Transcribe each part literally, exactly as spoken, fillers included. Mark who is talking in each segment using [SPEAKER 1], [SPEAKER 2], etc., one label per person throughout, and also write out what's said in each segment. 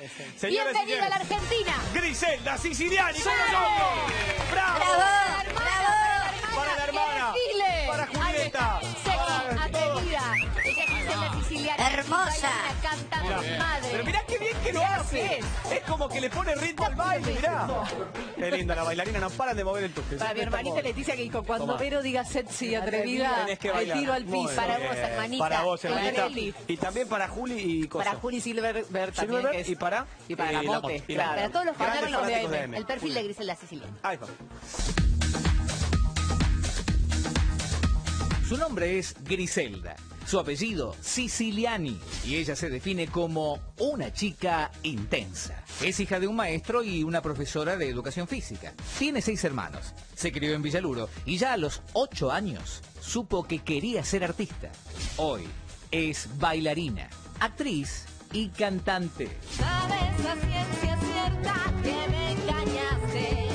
[SPEAKER 1] Señoras
[SPEAKER 2] Bienvenida a la Argentina.
[SPEAKER 1] Griselda Siciliani con
[SPEAKER 2] ¡Sí!
[SPEAKER 1] nosotros. ¡Bravo!
[SPEAKER 2] ¡Bravo! ¡Bravo!
[SPEAKER 1] Para la hermana.
[SPEAKER 2] Desfile.
[SPEAKER 1] Para Julieta.
[SPEAKER 2] Sexy, atrevida. Ella es Griselda Siciliani.
[SPEAKER 3] Hermosa.
[SPEAKER 2] Canta mi madre.
[SPEAKER 1] Pero mirá qué bien que lo hace. Es como que le pone ritmo al baile, mirá. Qué linda la bailarina, no paran de mover el tuque.
[SPEAKER 4] Para mi hermanita Leticia que dijo, cuando
[SPEAKER 1] Toma.
[SPEAKER 4] Vero diga sexy y atrevida,
[SPEAKER 1] Tenés que
[SPEAKER 4] me
[SPEAKER 1] bailar.
[SPEAKER 4] tiro al
[SPEAKER 1] Muy
[SPEAKER 4] piso.
[SPEAKER 2] Para
[SPEAKER 1] bien.
[SPEAKER 2] vos, hermanita.
[SPEAKER 1] Para vos, hermanita.
[SPEAKER 4] Feliz.
[SPEAKER 1] Y también para Juli y Cosa.
[SPEAKER 4] Para Juli Silver también.
[SPEAKER 1] Silverberg,
[SPEAKER 4] Que es,
[SPEAKER 1] y para
[SPEAKER 4] y para
[SPEAKER 1] eh,
[SPEAKER 4] la
[SPEAKER 1] la
[SPEAKER 4] mote,
[SPEAKER 1] Mote. Y
[SPEAKER 4] claro.
[SPEAKER 2] Para todos los
[SPEAKER 1] Grandes
[SPEAKER 2] fanáticos de
[SPEAKER 1] fanáticos de
[SPEAKER 2] A
[SPEAKER 1] M.
[SPEAKER 2] M. El perfil de Griselda Siciliani.
[SPEAKER 1] Ahí va.
[SPEAKER 5] Su nombre es Griselda, su apellido Siciliani y ella se define como una chica intensa. Es hija de un maestro y una profesora de educación física. Tiene seis hermanos, se crió en Villaluro y ya a los ocho años supo que quería ser artista. Hoy es bailarina, actriz y cantante.
[SPEAKER 2] Sabes la ciencia cierta que me engañaste.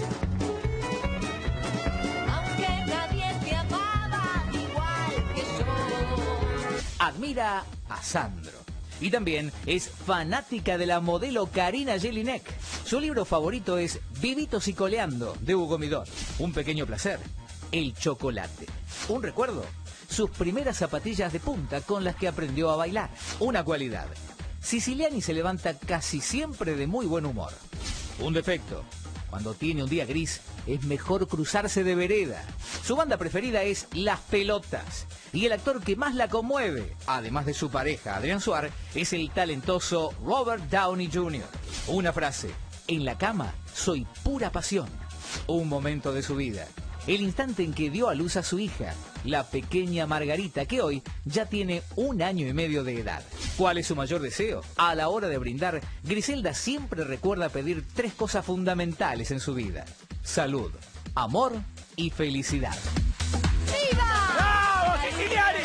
[SPEAKER 2] Aunque nadie te amaba igual que yo.
[SPEAKER 5] Admira a Sandro y también es fanática de la modelo Karina Jelinek. Su libro favorito es Vivitos y Coleando de Hugo Midor. Un pequeño placer, el chocolate. Un recuerdo, sus primeras zapatillas de punta con las que aprendió a bailar. Una cualidad, Siciliani se levanta casi siempre de muy buen humor. Un defecto, cuando tiene un día gris, es mejor cruzarse de vereda. Su banda preferida es Las Pelotas. Y el actor que más la conmueve, además de su pareja Adrián Suar, es el talentoso Robert Downey junior Una frase, en la cama soy pura pasión. Un momento de su vida, el instante en que dio a luz a su hija, la pequeña Margarita, que hoy ya tiene un año y medio de edad. ¿Cuál es su mayor deseo? A la hora de brindar, Griselda siempre recuerda pedir tres cosas fundamentales en su vida: salud, amor y felicidad.
[SPEAKER 1] ¡Bravo, Siciliani!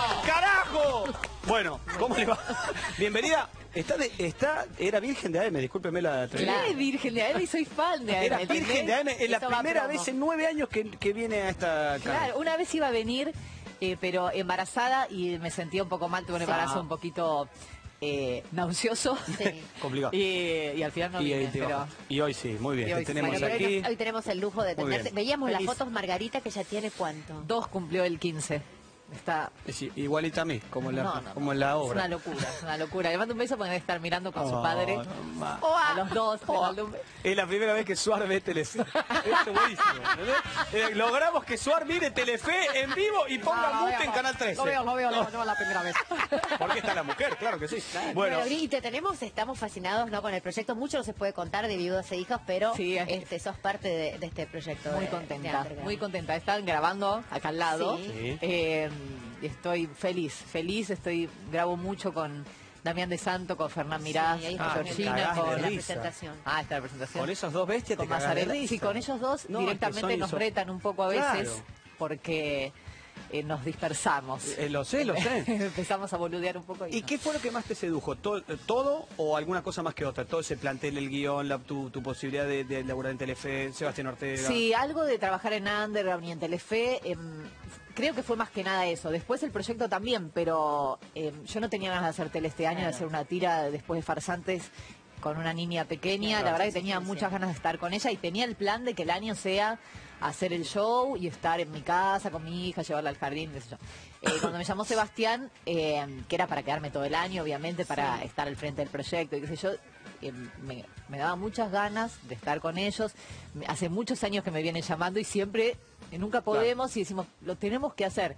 [SPEAKER 1] ¡Carajo! Bueno, ¿cómo le va? Bienvenida. Está, de, está, era virgen de A M, discúlpeme la atrevida.
[SPEAKER 4] Claro, virgen de A M y soy fan de A M.
[SPEAKER 1] Era
[SPEAKER 4] ¿entendés?
[SPEAKER 1] virgen de A M, es la
[SPEAKER 4] Eso va
[SPEAKER 1] primera
[SPEAKER 4] promo.
[SPEAKER 1] vez en nueve años que, que viene a esta
[SPEAKER 4] Claro,
[SPEAKER 1] cara.
[SPEAKER 4] una vez iba a venir, eh, pero embarazada y me sentía un poco mal, tuve un embarazo
[SPEAKER 1] Ah.
[SPEAKER 4] un poquito eh, nauseoso.
[SPEAKER 2] Sí.
[SPEAKER 1] Complicado.
[SPEAKER 4] y, y al final no
[SPEAKER 1] Y,
[SPEAKER 4] vine,
[SPEAKER 1] ahí te
[SPEAKER 4] pero...
[SPEAKER 1] va. Y hoy sí, muy bien.
[SPEAKER 4] Y hoy
[SPEAKER 1] Te
[SPEAKER 4] sí.
[SPEAKER 1] tenemos
[SPEAKER 2] Bueno, pero
[SPEAKER 1] aquí.
[SPEAKER 2] hoy, hoy tenemos el lujo de
[SPEAKER 1] Muy
[SPEAKER 2] tenerte.
[SPEAKER 1] bien.
[SPEAKER 2] Veíamos
[SPEAKER 4] Feliz.
[SPEAKER 2] las fotos Margarita, que ya tiene cuánto.
[SPEAKER 4] Dos cumplió el quince. Está...
[SPEAKER 1] Sí, igualita a mí, como en la,
[SPEAKER 4] No, no,
[SPEAKER 1] como en la
[SPEAKER 4] Es
[SPEAKER 1] obra.
[SPEAKER 4] una locura, es una locura. Le mando un beso porque debe estar mirando con su
[SPEAKER 1] Oh,
[SPEAKER 4] padre.
[SPEAKER 1] no más.
[SPEAKER 4] A los dos. le mando un beso.
[SPEAKER 1] Es la primera vez que Suar ve Telefe. Esto es buenísimo. ¿Entendés? Eh, logramos que Suar mire Telefe en vivo y ponga
[SPEAKER 4] Ah,
[SPEAKER 1] mute
[SPEAKER 4] veo,
[SPEAKER 1] en Canal trece.
[SPEAKER 4] Lo veo, lo veo, no, no es la primera vez.
[SPEAKER 1] Porque está la mujer, claro que sí. Bueno,
[SPEAKER 2] Bueno, y te tenemos, estamos fascinados, ¿no?, con el proyecto. Mucho no se puede contar de Viudos e Hijos, pero
[SPEAKER 4] Sí, es-
[SPEAKER 2] este, sos parte de, de este proyecto.
[SPEAKER 4] Muy
[SPEAKER 2] de-
[SPEAKER 4] contenta,
[SPEAKER 2] de Underground.
[SPEAKER 4] muy contenta. Están grabando acá al lado.
[SPEAKER 2] Sí.
[SPEAKER 1] Sí.
[SPEAKER 4] Eh, y estoy feliz, feliz. Estoy grabo mucho con Damián de Santo, con Fernán Mirás,
[SPEAKER 2] Sí, ahí
[SPEAKER 4] con
[SPEAKER 1] Ah,
[SPEAKER 2] está
[SPEAKER 1] te
[SPEAKER 4] Georgina,
[SPEAKER 1] cagás de
[SPEAKER 4] con...
[SPEAKER 2] la
[SPEAKER 1] risa.
[SPEAKER 2] presentación.
[SPEAKER 4] Ah, esta presentación.
[SPEAKER 1] con esos dos bestias te
[SPEAKER 4] Con
[SPEAKER 1] cagás de
[SPEAKER 4] Mazzarelli.
[SPEAKER 1] risa.
[SPEAKER 4] Sí, con ellos dos
[SPEAKER 1] No, es que
[SPEAKER 4] directamente
[SPEAKER 1] son
[SPEAKER 4] nos
[SPEAKER 1] inso-
[SPEAKER 4] retan un poco a veces
[SPEAKER 1] Claro.
[SPEAKER 4] porque eh, nos dispersamos.
[SPEAKER 1] Eh, lo sé, lo sé.
[SPEAKER 4] Empezamos a boludear un poco. Y,
[SPEAKER 1] ¿Y
[SPEAKER 4] no.
[SPEAKER 1] qué fue lo que más te sedujo? ¿Todo, todo o alguna cosa más que otra? Todo ese plantel, el guión, la- tu, tu posibilidad de, de laburar en Telefe, Sebastián Ortega.
[SPEAKER 4] Sí, algo de trabajar en Underground y en Telefe, em, creo que fue más que nada eso. Después el proyecto también, pero em, yo no tenía ganas de hacer tele este año, de hacer una tira después de Farsantes con una niña pequeña.
[SPEAKER 1] Claro,
[SPEAKER 4] la verdad
[SPEAKER 2] sí,
[SPEAKER 4] que tenía
[SPEAKER 2] sí,
[SPEAKER 4] muchas
[SPEAKER 2] sí.
[SPEAKER 4] ganas de estar con ella y tenía el plan de que el año sea hacer el show y estar en mi casa con mi hija, llevarla al jardín, qué sé yo. Eh, cuando me llamó Sebastián, eh, que era para quedarme todo el año, obviamente, para
[SPEAKER 2] Sí.
[SPEAKER 4] estar al frente del proyecto y qué sé yo, eh, me, me daba muchas ganas de estar con ellos. Me- Hace muchos años que me vienen llamando y siempre, eh, nunca podemos y decimos, lo tenemos que hacer.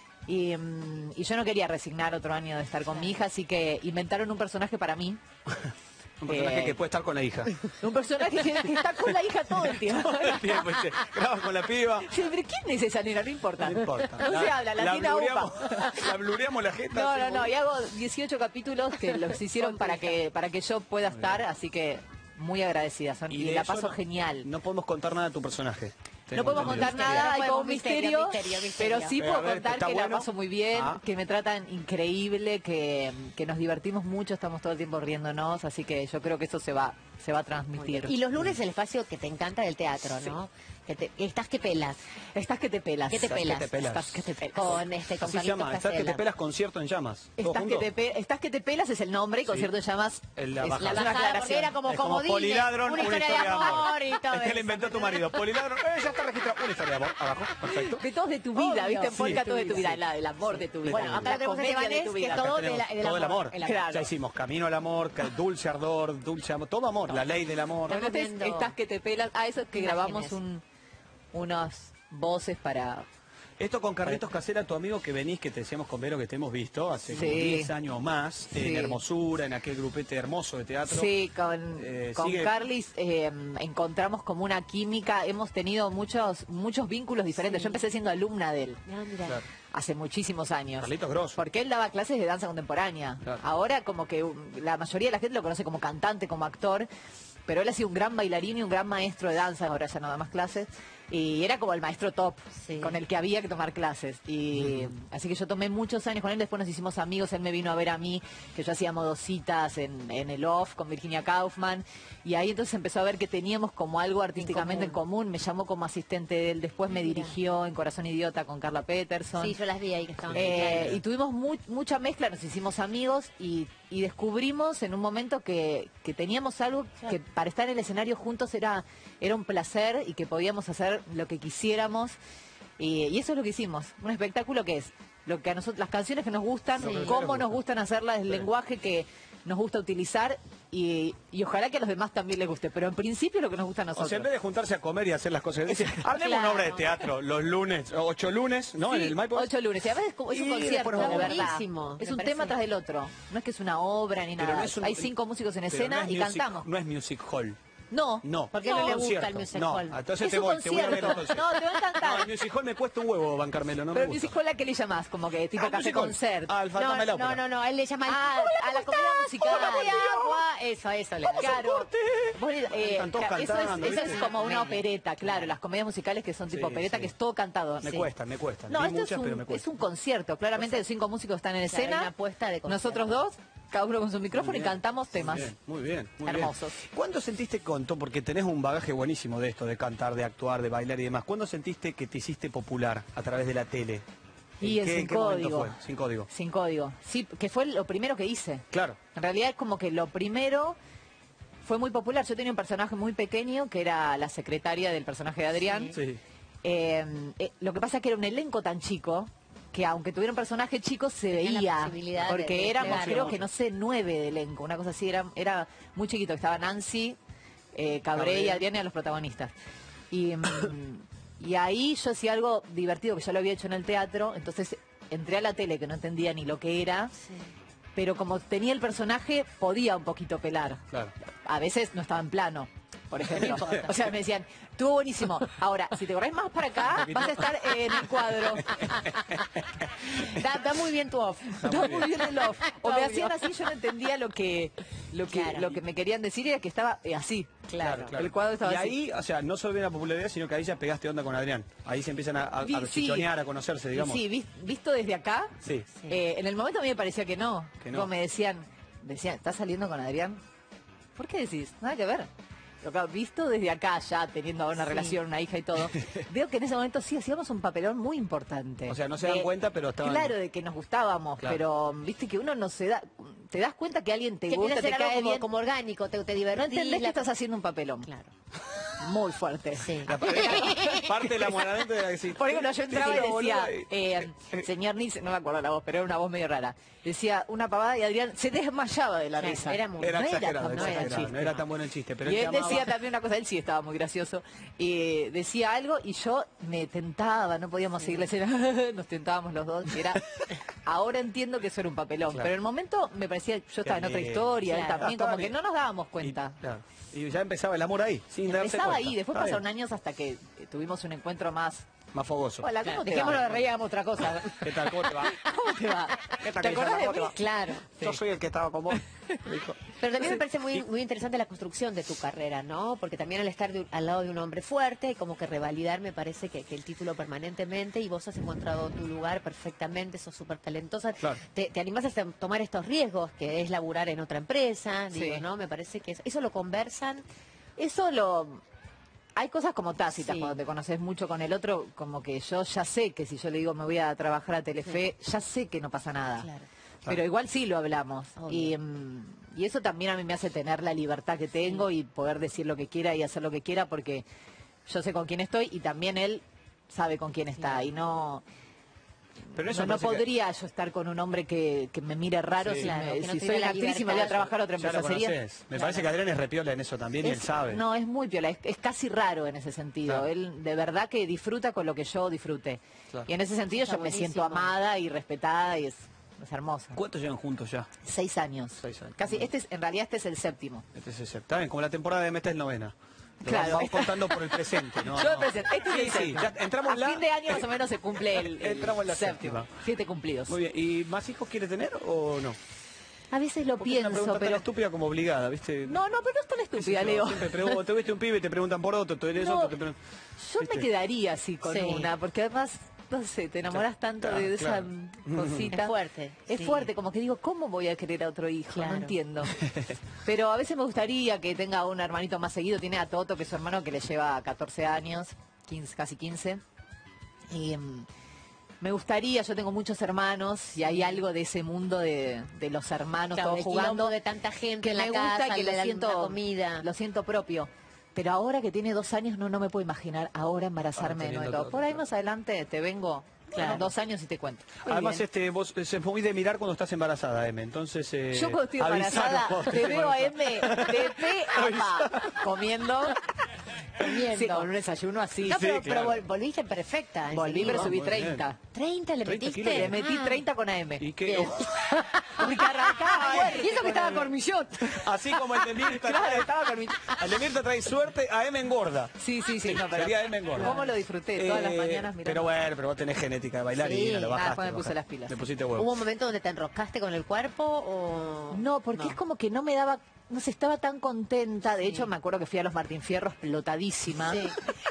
[SPEAKER 4] Y, mm, y yo no quería resignar otro año de estar con mi hija, así que inventaron un personaje para mí.
[SPEAKER 1] Un personaje
[SPEAKER 4] Eh,
[SPEAKER 1] que puede estar con la hija.
[SPEAKER 4] Un personaje que, que está con la hija todo el tiempo.
[SPEAKER 1] Todo el tiempo, dice, graba con la piba.
[SPEAKER 4] Sí, pero ¿quién es esa nena? No importa.
[SPEAKER 1] No importa.
[SPEAKER 4] No se habla, la, tiene
[SPEAKER 1] blureamos,
[SPEAKER 4] upa.
[SPEAKER 1] la blureamos la jeta.
[SPEAKER 4] No,
[SPEAKER 1] así,
[SPEAKER 4] no, no,
[SPEAKER 1] muy-
[SPEAKER 4] y hago dieciocho capítulos que los hicieron para que para que yo pueda estar, así que muy agradecida, son, y,
[SPEAKER 1] de
[SPEAKER 4] la
[SPEAKER 1] eso
[SPEAKER 4] paso
[SPEAKER 1] no-
[SPEAKER 4] genial.
[SPEAKER 1] No podemos contar nada de tu personaje. Tengo
[SPEAKER 4] No podemos
[SPEAKER 1] entendido.
[SPEAKER 4] contar nada,
[SPEAKER 2] No
[SPEAKER 4] hay como un
[SPEAKER 2] podemos, misterio,
[SPEAKER 4] misterio,
[SPEAKER 2] misterio, misterio.
[SPEAKER 4] pero sí
[SPEAKER 1] Pero,
[SPEAKER 4] puedo
[SPEAKER 1] a ver,
[SPEAKER 4] contar
[SPEAKER 1] ¿está
[SPEAKER 4] que
[SPEAKER 1] bueno?
[SPEAKER 4] la paso muy bien,
[SPEAKER 1] Ah.
[SPEAKER 4] que me tratan increíble, que, que nos divertimos mucho, estamos todo el tiempo riéndonos, así que yo creo que eso se va, se va a transmitir.
[SPEAKER 2] Y los lunes el espacio que te encanta del teatro, ¿no? Que, te, que estás que pelas.
[SPEAKER 4] Estás que te pelas.
[SPEAKER 2] ¿Qué te
[SPEAKER 1] Estás que
[SPEAKER 2] pelas?
[SPEAKER 1] te pelas.
[SPEAKER 4] Estás que te pelas.
[SPEAKER 2] Con este, con
[SPEAKER 1] Así se
[SPEAKER 2] Carlitos
[SPEAKER 1] llama, estás que te
[SPEAKER 2] Casella.
[SPEAKER 1] pelas concierto en llamas. ¿Todo
[SPEAKER 4] Estás que,
[SPEAKER 1] junto?
[SPEAKER 4] te pe- Estás que te pelas es el nombre y
[SPEAKER 1] Sí.
[SPEAKER 4] Concierto en Llamas
[SPEAKER 1] En la
[SPEAKER 4] es
[SPEAKER 1] bajada.
[SPEAKER 2] La
[SPEAKER 4] una
[SPEAKER 2] bajada, porque
[SPEAKER 4] aclaración.
[SPEAKER 2] era como,
[SPEAKER 1] Es
[SPEAKER 2] como
[SPEAKER 1] como
[SPEAKER 2] Disney,
[SPEAKER 1] Poliladron,
[SPEAKER 2] una historia de amor y todo
[SPEAKER 1] Este
[SPEAKER 2] eso.
[SPEAKER 1] le inventó tu marido. Poliladron, eh, ya está registrado. Una historia de amor, abajo, perfecto.
[SPEAKER 4] De todos de tu vida,
[SPEAKER 2] Obvio.
[SPEAKER 4] ¿viste?
[SPEAKER 2] Sí,
[SPEAKER 4] Polka
[SPEAKER 2] de
[SPEAKER 4] todo de
[SPEAKER 2] tu
[SPEAKER 4] tu vida,
[SPEAKER 2] vida.
[SPEAKER 4] la- el amor de tu vida.
[SPEAKER 2] Bueno, acá
[SPEAKER 4] la
[SPEAKER 2] tenemos este
[SPEAKER 4] comedia de
[SPEAKER 2] Vanés,
[SPEAKER 4] tu
[SPEAKER 2] que
[SPEAKER 4] vida.
[SPEAKER 2] es todo
[SPEAKER 1] Acá tenemos
[SPEAKER 2] de la- del
[SPEAKER 1] todo el amor.
[SPEAKER 2] el amor.
[SPEAKER 4] Claro.
[SPEAKER 1] Ya hicimos Camino al Amor, que- Dulce Ardor, Dulce Amor, todo amor, la ley del amor.
[SPEAKER 4] Bueno,
[SPEAKER 2] Estamos
[SPEAKER 4] entonces,
[SPEAKER 2] viendo
[SPEAKER 4] estás que te pelas. Ah, eso es que
[SPEAKER 2] imágenes.
[SPEAKER 4] grabamos un, unas voces para...
[SPEAKER 1] Esto con Carlitos Casella, tu amigo que venís, que te decíamos con Vero que te hemos visto hace como
[SPEAKER 4] Sí.
[SPEAKER 1] diez años o más,
[SPEAKER 4] Sí.
[SPEAKER 1] en Hermosura, en aquel grupete hermoso de teatro.
[SPEAKER 4] Sí, con,
[SPEAKER 1] Eh,
[SPEAKER 4] con
[SPEAKER 1] sigue-
[SPEAKER 4] Carlis eh, encontramos como una química, hemos tenido muchos muchos vínculos diferentes.
[SPEAKER 2] Sí.
[SPEAKER 4] Yo empecé siendo alumna de él
[SPEAKER 2] Ah, mira.
[SPEAKER 1] Claro.
[SPEAKER 4] hace muchísimos años.
[SPEAKER 1] Carlitos grosso.
[SPEAKER 4] Porque él daba clases de danza contemporánea.
[SPEAKER 1] Claro.
[SPEAKER 4] Ahora como que um, la mayoría de la gente lo conoce como cantante, como actor, pero él ha sido un gran bailarín y un gran maestro de danza, ahora ya no da más clases. Y era como el maestro top,
[SPEAKER 2] Sí.
[SPEAKER 4] con el que había que tomar clases. Y así que yo tomé muchos años con él, después nos hicimos amigos, él me vino a ver a mí, que yo hacía modositas en, en el off con Virginia Kaufman. Y ahí entonces empezó a ver que teníamos como algo artísticamente en común. Me llamó como asistente de él, después me
[SPEAKER 2] Mira.
[SPEAKER 4] dirigió en Corazón Idiota con Carla Peterson.
[SPEAKER 2] Sí, yo las vi ahí que estaban.
[SPEAKER 4] Eh, y tuvimos mu- mucha mezcla, nos hicimos amigos y, y descubrimos en un momento que, que teníamos algo que para estar en el escenario juntos era, era un placer y que podíamos hacer lo que quisiéramos. Y, y eso es lo que hicimos, un espectáculo que es lo que a nosotros, las canciones que nos gustan,
[SPEAKER 1] Lo que nos
[SPEAKER 4] cómo
[SPEAKER 1] gusta.
[SPEAKER 4] nos gustan hacerlas, el
[SPEAKER 1] Sí.
[SPEAKER 4] lenguaje que nos gusta utilizar y, y ojalá que a los demás también les guste, pero en principio lo que nos gusta a nosotros.
[SPEAKER 1] O sea, en vez de juntarse a comer y hacer las cosas, dice, hablemos
[SPEAKER 2] Claro.
[SPEAKER 1] una obra de teatro los lunes, ocho lunes, ¿no?
[SPEAKER 4] Sí,
[SPEAKER 1] en el Maipo.
[SPEAKER 4] ocho lunes. Y a veces es como- es un
[SPEAKER 1] Y
[SPEAKER 4] concierto,
[SPEAKER 1] después nos
[SPEAKER 4] de
[SPEAKER 1] vamos.
[SPEAKER 4] verdad.
[SPEAKER 2] Buenísimo,
[SPEAKER 4] Es
[SPEAKER 2] me
[SPEAKER 4] un
[SPEAKER 2] parece.
[SPEAKER 4] tema tras del otro. No es que es una obra ni
[SPEAKER 1] Pero
[SPEAKER 4] nada.
[SPEAKER 1] no es un-
[SPEAKER 4] Hay cinco músicos en
[SPEAKER 1] pero
[SPEAKER 4] escena
[SPEAKER 1] no es
[SPEAKER 4] y
[SPEAKER 1] music-
[SPEAKER 4] cantamos.
[SPEAKER 1] No es music hall.
[SPEAKER 4] No.
[SPEAKER 1] No.
[SPEAKER 2] ¿Por qué no le gusta
[SPEAKER 1] Concierto.
[SPEAKER 2] el music
[SPEAKER 1] No,
[SPEAKER 2] hall?
[SPEAKER 1] entonces
[SPEAKER 4] Es
[SPEAKER 1] te
[SPEAKER 4] un
[SPEAKER 1] voy, te voy a ver
[SPEAKER 4] concierto.
[SPEAKER 1] entonces.
[SPEAKER 4] No, te va a
[SPEAKER 1] No,
[SPEAKER 4] encantar.
[SPEAKER 1] el music hall me cuesta un huevo bancármelo, no
[SPEAKER 4] Pero
[SPEAKER 1] me
[SPEAKER 4] el
[SPEAKER 1] gusta.
[SPEAKER 4] music hall, ¿a qué le llamás? Como que tipo
[SPEAKER 1] Ah,
[SPEAKER 4] café
[SPEAKER 1] music hall.
[SPEAKER 4] concert.
[SPEAKER 1] Ah, el fantasma de la
[SPEAKER 2] No, no,
[SPEAKER 1] ópera.
[SPEAKER 2] no, no, él le llama el-
[SPEAKER 4] Ah, a la comedia musical.
[SPEAKER 2] Muy agua. Eso, eso. Le
[SPEAKER 4] Claro. Vos, eh,
[SPEAKER 1] Están todos
[SPEAKER 4] ca- eso es,
[SPEAKER 1] cantando,
[SPEAKER 4] eso es
[SPEAKER 1] ¿viste?
[SPEAKER 4] como una
[SPEAKER 2] Medio.
[SPEAKER 4] opereta, claro. Las comedias musicales que son tipo
[SPEAKER 1] Sí,
[SPEAKER 4] opereta,
[SPEAKER 1] sí.
[SPEAKER 4] que es todo cantado.
[SPEAKER 1] Me
[SPEAKER 4] Sí.
[SPEAKER 1] cuesta, me cuesta.
[SPEAKER 4] No,
[SPEAKER 1] Vi
[SPEAKER 4] esto
[SPEAKER 1] muchas,
[SPEAKER 4] es,
[SPEAKER 1] pero me
[SPEAKER 4] un,
[SPEAKER 1] cuesta.
[SPEAKER 4] es un concierto. Claramente los cinco músicos están en
[SPEAKER 2] Claro,
[SPEAKER 4] escena.
[SPEAKER 2] una apuesta de concierto.
[SPEAKER 4] Nosotros dos, cada uno con su micrófono
[SPEAKER 1] Muy
[SPEAKER 4] y
[SPEAKER 1] bien,
[SPEAKER 4] cantamos temas.
[SPEAKER 1] Muy bien, muy bien. Muy
[SPEAKER 4] Hermosos.
[SPEAKER 1] bien. ¿Cuándo sentiste con todo? Porque tenés un bagaje buenísimo de esto, de cantar, de actuar, de bailar y demás. ¿Cuándo sentiste que te hiciste popular a través de la tele?
[SPEAKER 4] Y
[SPEAKER 1] ¿En
[SPEAKER 4] en
[SPEAKER 1] qué-
[SPEAKER 4] Sin
[SPEAKER 1] qué momento
[SPEAKER 4] Código.
[SPEAKER 1] fue? Sin código.
[SPEAKER 4] Sin código. Sí, que fue lo primero que hice.
[SPEAKER 1] Claro.
[SPEAKER 4] En realidad es como que lo primero fue muy popular. Yo tenía un personaje muy pequeño que era la secretaria del personaje de Adrián.
[SPEAKER 1] Sí.
[SPEAKER 4] Eh, eh, lo que pasa es que era un elenco tan chico que aunque tuviera un personaje chico se
[SPEAKER 2] Tenía la
[SPEAKER 4] veía.
[SPEAKER 2] posibilidad de-
[SPEAKER 4] Porque
[SPEAKER 2] de
[SPEAKER 4] éramos,
[SPEAKER 2] desplegarlo.
[SPEAKER 4] creo que no sé, nueve de elenco. Una cosa así, era, era muy chiquito. Estaba Nancy, eh, Cabré y
[SPEAKER 1] Cabré.
[SPEAKER 4] Adrián eran los protagonistas. Y, mm, y ahí yo hacía algo divertido que ya lo había hecho en el teatro. Entonces entré a la tele que no entendía ni lo que era.
[SPEAKER 2] Sí.
[SPEAKER 4] Pero como tenía el personaje, podía un poquito pelar.
[SPEAKER 1] Claro.
[SPEAKER 4] A veces no estaba en plano, por ejemplo.
[SPEAKER 2] No importa.
[SPEAKER 4] O sea, me decían, estuvo buenísimo. Ahora, si te corres más para acá, vas a estar en el cuadro.
[SPEAKER 2] Da, da muy bien tu off.
[SPEAKER 4] Está muy bien el off. O me
[SPEAKER 2] Obvio.
[SPEAKER 4] hacían así, yo no entendía lo que, lo que,
[SPEAKER 2] Claro.
[SPEAKER 4] lo que me querían decir, era que estaba eh, así.
[SPEAKER 2] Claro.
[SPEAKER 4] El cuadro estaba
[SPEAKER 1] y
[SPEAKER 4] así.
[SPEAKER 1] ahí, o sea, no solo viene la popularidad, sino que ahí ya pegaste onda con Adrián. Ahí se empiezan a, a,
[SPEAKER 4] Vi-
[SPEAKER 1] a
[SPEAKER 4] sí.
[SPEAKER 1] chichonear, a conocerse,
[SPEAKER 4] Y
[SPEAKER 1] digamos.
[SPEAKER 4] sí, vis- visto desde acá,
[SPEAKER 1] Sí.
[SPEAKER 2] Sí.
[SPEAKER 4] eh, en el momento a mí me parecía que no.
[SPEAKER 1] Que no.
[SPEAKER 4] Como me decían, decían, ¿estás saliendo con Adrián? ¿Por qué decís? Nada que ver. Pero claro, visto desde acá, ya teniendo ahora una
[SPEAKER 2] Sí.
[SPEAKER 4] relación, una hija y todo, veo que en ese momento sí hacíamos un papelón muy importante.
[SPEAKER 1] O sea, no se dan
[SPEAKER 4] De-
[SPEAKER 1] cuenta, pero estaban...
[SPEAKER 4] Claro, de que nos gustábamos,
[SPEAKER 1] Claro.
[SPEAKER 4] pero viste que uno no se da, te das cuenta que alguien te
[SPEAKER 2] Que
[SPEAKER 4] gusta,
[SPEAKER 2] empieza a
[SPEAKER 4] te
[SPEAKER 2] ser algo
[SPEAKER 4] cae
[SPEAKER 2] como,
[SPEAKER 4] bien,
[SPEAKER 2] como orgánico, te, te
[SPEAKER 4] no
[SPEAKER 2] divertís.
[SPEAKER 4] entendés que
[SPEAKER 2] la-
[SPEAKER 4] estás haciendo un papelón.
[SPEAKER 2] Claro.
[SPEAKER 4] Muy fuerte.
[SPEAKER 2] Sí.
[SPEAKER 1] La pareja, parte de la moradente de la que sí.
[SPEAKER 4] Por ejemplo, yo entraba
[SPEAKER 1] Sí,
[SPEAKER 4] y decía,
[SPEAKER 1] boludo, y-
[SPEAKER 4] eh, señor Nilsson, no me acuerdo la voz, pero era una voz medio rara. Decía una pavada y Adrián se desmayaba de la
[SPEAKER 2] Claro,
[SPEAKER 4] risa.
[SPEAKER 2] era muy-
[SPEAKER 1] Era
[SPEAKER 2] no era
[SPEAKER 1] exagerado,
[SPEAKER 2] tan- no era
[SPEAKER 1] exagerado,
[SPEAKER 2] chiste,
[SPEAKER 1] no era
[SPEAKER 2] no.
[SPEAKER 1] tan bueno el chiste, pero
[SPEAKER 4] Y
[SPEAKER 1] él
[SPEAKER 4] él
[SPEAKER 1] te amaba.
[SPEAKER 4] decía también una cosa, él sí estaba muy gracioso, y decía algo y yo me tentaba, no podíamos seguir la escena, nos tentábamos los dos, y era, ahora entiendo que eso era un papelón,
[SPEAKER 1] Claro.
[SPEAKER 4] pero en el momento me parecía, yo estaba en otra
[SPEAKER 1] bien.
[SPEAKER 4] historia, él
[SPEAKER 2] Claro.
[SPEAKER 4] también,
[SPEAKER 1] Estaba
[SPEAKER 4] como que
[SPEAKER 1] bien.
[SPEAKER 4] no nos dábamos
[SPEAKER 1] Y,
[SPEAKER 4] cuenta.
[SPEAKER 1] claro, y ya empezaba el amor ahí, sin darse
[SPEAKER 4] Empezaba
[SPEAKER 1] cuenta.
[SPEAKER 4] ahí, después
[SPEAKER 1] Está
[SPEAKER 4] pasaron
[SPEAKER 1] bien.
[SPEAKER 4] años hasta que eh, tuvimos un encuentro más
[SPEAKER 1] más fogoso.
[SPEAKER 4] Hola, ¿cómo te
[SPEAKER 2] Dejémoslo
[SPEAKER 4] va?
[SPEAKER 2] de reír, hagamos otra cosa.
[SPEAKER 1] ¿Qué tal? ¿Cómo te va?
[SPEAKER 4] ¿Cómo te va?
[SPEAKER 1] ¿Qué tal,
[SPEAKER 4] ¿Te
[SPEAKER 1] Cristina?
[SPEAKER 4] acordás de
[SPEAKER 1] ¿Cómo te
[SPEAKER 4] mí?
[SPEAKER 1] va?
[SPEAKER 2] Claro.
[SPEAKER 1] Yo soy el que estaba con vos. Dijo.
[SPEAKER 2] Pero también me parece muy, muy interesante la construcción de tu carrera, ¿no? Porque también al estar de un- al lado de un hombre fuerte, hay como que revalidar, me parece que, que el título permanentemente, y vos has encontrado tu lugar perfectamente, sos súper talentosa.
[SPEAKER 1] Claro.
[SPEAKER 2] Te, te animás a hacer- tomar estos riesgos, que es laburar en otra empresa,
[SPEAKER 4] Sí.
[SPEAKER 2] digo, ¿no? Me parece que eso, eso lo conversan.
[SPEAKER 4] Eso lo... Hay cosas como tácitas
[SPEAKER 2] Sí.
[SPEAKER 4] cuando te conoces mucho con el otro, como que yo ya sé que si yo le digo me voy a trabajar a Telefe, ya sé que no pasa nada.
[SPEAKER 2] Claro.
[SPEAKER 4] Pero igual sí lo hablamos.
[SPEAKER 2] Obvio.
[SPEAKER 4] Y, mm, y eso también a mí me hace tener la libertad que tengo y poder decir lo que quiera y hacer lo que quiera porque yo sé con quién estoy y también él sabe con quién está. Y no...
[SPEAKER 1] Pero eso
[SPEAKER 4] no, no
[SPEAKER 1] parece que-
[SPEAKER 4] podría yo estar con un hombre que, que me mire raro
[SPEAKER 1] Sí.
[SPEAKER 4] si,
[SPEAKER 2] Claro,
[SPEAKER 4] me-
[SPEAKER 2] que no
[SPEAKER 4] si
[SPEAKER 2] tuviera
[SPEAKER 4] soy
[SPEAKER 2] la
[SPEAKER 4] una actriz y me voy a
[SPEAKER 2] libertad.
[SPEAKER 4] trabajar a otra
[SPEAKER 1] Ya lo
[SPEAKER 4] empresa. Sería,
[SPEAKER 1] conocés. Me parece que Adrián es repiola en eso también y él
[SPEAKER 4] es-
[SPEAKER 1] sabe.
[SPEAKER 4] No, es muy piola, es, es casi raro en ese sentido.
[SPEAKER 1] Claro.
[SPEAKER 4] Él de verdad que disfruta con lo que yo disfruté.
[SPEAKER 1] Claro.
[SPEAKER 4] Y en ese sentido
[SPEAKER 2] Está
[SPEAKER 4] yo me siento
[SPEAKER 2] buenísimo.
[SPEAKER 4] amada y respetada y es, es hermoso.
[SPEAKER 1] ¿Cuántos llevan juntos ya?
[SPEAKER 4] Seis años.
[SPEAKER 1] Seis años.
[SPEAKER 4] Casi, este es, en realidad este es el séptimo.
[SPEAKER 1] Este es ese. Está bien, como la temporada de Meta es novena. Lo
[SPEAKER 4] Claro.
[SPEAKER 1] Vamos contando por el presente, ¿no?
[SPEAKER 4] Yo
[SPEAKER 1] no.
[SPEAKER 4] el presente, este es
[SPEAKER 1] Sí,
[SPEAKER 4] el
[SPEAKER 1] sí,
[SPEAKER 4] séptimo.
[SPEAKER 1] ya entramos en
[SPEAKER 4] A
[SPEAKER 1] la...
[SPEAKER 4] fin de año más o menos se cumple el, el
[SPEAKER 1] Entramos en la
[SPEAKER 4] séptimo.
[SPEAKER 1] séptima.
[SPEAKER 4] Siete cumplidos.
[SPEAKER 1] Muy bien. ¿Y más hijos quiere tener o no?
[SPEAKER 4] A veces lo
[SPEAKER 1] Porque es una
[SPEAKER 4] pienso,
[SPEAKER 1] pregunta tan
[SPEAKER 4] pero...
[SPEAKER 1] estúpida como obligada, ¿viste?
[SPEAKER 4] No, no, pero no es tan
[SPEAKER 1] ¿Qué sé
[SPEAKER 4] estúpida,
[SPEAKER 1] yo?
[SPEAKER 4] Leo.
[SPEAKER 1] Siempre pregunto, te viste un pibe y te preguntan por otro, tú eres
[SPEAKER 4] No,
[SPEAKER 1] otro, te preguntan...
[SPEAKER 4] Yo
[SPEAKER 1] ¿Viste?
[SPEAKER 4] me quedaría así con
[SPEAKER 2] Sí.
[SPEAKER 4] una, porque además, no sé, te enamoras tanto
[SPEAKER 1] claro,
[SPEAKER 4] de esa
[SPEAKER 1] claro.
[SPEAKER 4] cosita.
[SPEAKER 2] Es fuerte,
[SPEAKER 4] Es
[SPEAKER 2] sí.
[SPEAKER 4] fuerte, como que digo, ¿cómo voy a querer a otro hijo?
[SPEAKER 2] Claro.
[SPEAKER 4] No entiendo. Pero a veces me gustaría que tenga un hermanito más seguido. Tiene a Toto, que es su hermano, que le lleva catorce años, quince, casi quince. Y mm, me gustaría, yo tengo muchos hermanos y hay algo de ese mundo de, de los hermanos
[SPEAKER 2] Claro,
[SPEAKER 4] todos
[SPEAKER 2] el
[SPEAKER 4] jugando
[SPEAKER 2] quilombo de tanta gente
[SPEAKER 4] que
[SPEAKER 2] en la
[SPEAKER 4] me gusta,
[SPEAKER 2] casa,
[SPEAKER 4] que
[SPEAKER 2] el
[SPEAKER 4] lo
[SPEAKER 2] de la-
[SPEAKER 4] siento,
[SPEAKER 2] la comida.
[SPEAKER 4] lo siento propio. Pero ahora que tiene dos años no, no me puedo imaginar ahora embarazarme
[SPEAKER 1] Ah,
[SPEAKER 4] de
[SPEAKER 1] teniendo
[SPEAKER 4] nuevo.
[SPEAKER 1] todo,
[SPEAKER 4] Por ahí
[SPEAKER 1] claro.
[SPEAKER 4] más adelante te vengo,
[SPEAKER 2] Claro.
[SPEAKER 4] bueno, dos años y te cuento. Muy
[SPEAKER 1] Además,
[SPEAKER 4] bien.
[SPEAKER 1] este, vos es muy de mirar cuando estás embarazada, M. Entonces, eh,
[SPEAKER 4] Yo cuando estoy
[SPEAKER 1] avisanos
[SPEAKER 4] embarazada
[SPEAKER 1] cuando
[SPEAKER 4] te
[SPEAKER 1] estés
[SPEAKER 4] veo a
[SPEAKER 1] embarazada.
[SPEAKER 4] M de pe a pa, comiendo,
[SPEAKER 2] Comiendo.
[SPEAKER 4] sí, con un desayuno así.
[SPEAKER 2] No, pero,
[SPEAKER 1] Sí,
[SPEAKER 2] pero
[SPEAKER 1] claro.
[SPEAKER 2] vol- volviste perfecta.
[SPEAKER 4] Volví,
[SPEAKER 2] enseguida.
[SPEAKER 4] pero subí
[SPEAKER 1] muy bien.
[SPEAKER 4] treinta.
[SPEAKER 2] ¿treinta le
[SPEAKER 1] treinta
[SPEAKER 2] metiste?
[SPEAKER 1] kilos.
[SPEAKER 4] Le metí
[SPEAKER 2] Ah.
[SPEAKER 4] treinta con A M.
[SPEAKER 1] ¿Y qué?
[SPEAKER 2] Bien.
[SPEAKER 4] Porque arrancaba fuerte
[SPEAKER 2] Y eso que
[SPEAKER 4] con
[SPEAKER 2] estaba
[SPEAKER 4] A M.
[SPEAKER 2] cormillón.
[SPEAKER 1] Así como el de Mirta,
[SPEAKER 4] Claro, estaba con mi...
[SPEAKER 1] el de Mirta trae suerte, a M engorda.
[SPEAKER 4] Sí, sí, sí, no, pero
[SPEAKER 1] Sería M engorda.
[SPEAKER 4] ¿cómo lo disfruté? Todas las
[SPEAKER 1] Eh,
[SPEAKER 4] mañanas mirando.
[SPEAKER 1] Pero bueno, pero vos tenés genética de bailarina,
[SPEAKER 2] Sí.
[SPEAKER 1] lo
[SPEAKER 2] Ah,
[SPEAKER 1] bajaste.
[SPEAKER 4] después me
[SPEAKER 1] lo
[SPEAKER 4] puse
[SPEAKER 1] bajaste.
[SPEAKER 4] las pilas.
[SPEAKER 1] Le pusiste
[SPEAKER 2] ¿Hubo
[SPEAKER 1] huevo.
[SPEAKER 2] un momento donde te enroscaste con el cuerpo o...?
[SPEAKER 4] No, porque
[SPEAKER 2] No.
[SPEAKER 4] es como que no me daba, no sé, estaba tan contenta. De hecho, me acuerdo que fui a los Martín Fierro explotadísima.
[SPEAKER 2] Sí.